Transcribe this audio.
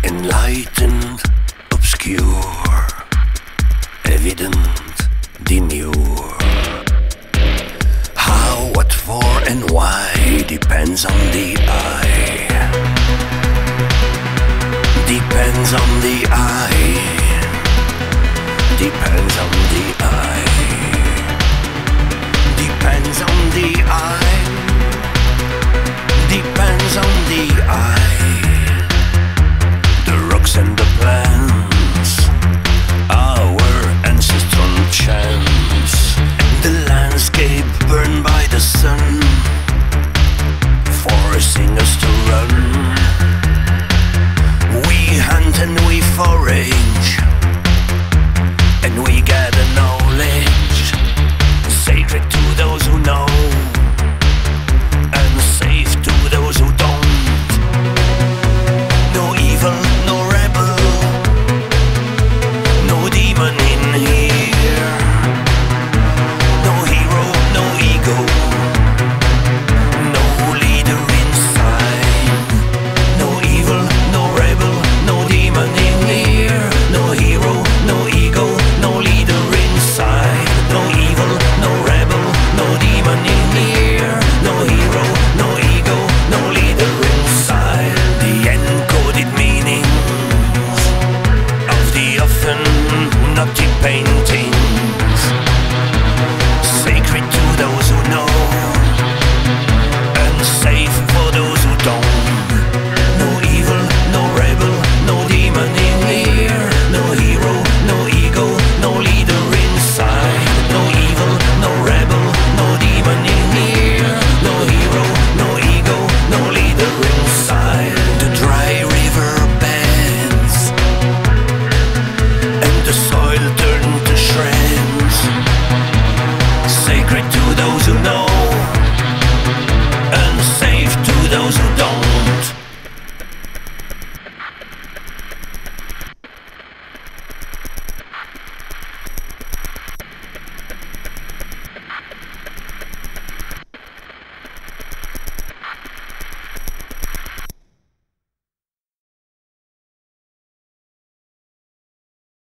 Enlightened, obscure, evident, demure. How, what, for and why depends on the eye. Depends on the eye. Depends on the eye. Depends on the eye. Depends on the eye. The rocks and the plants, our ancestral chants, and the landscape burned by the sun, forcing us to run. We hunt and we forage, and we get